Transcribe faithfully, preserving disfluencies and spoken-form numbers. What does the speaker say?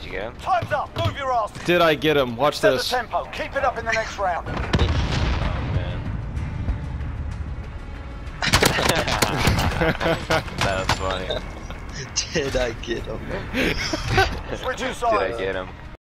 You get him? Time's up. Move your ass. Did I get him? Watch Set the this. tempo. Keep it up in the next round. Oh man. That was funny. Did I get him? Switch your Did sides. I get him?